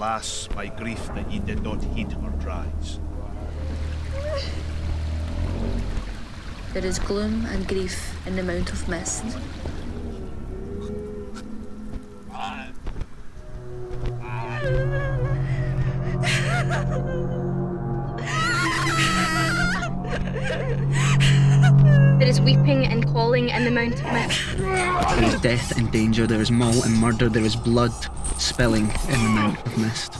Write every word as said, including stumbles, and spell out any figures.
Alas, my grief that ye did not heed her cries. There is gloom and grief in the Mount of Mist. There is weeping and calling in the Mount of Mist. There is death and danger, there is maul and murder, there is blood spilling in the Mount of Mist.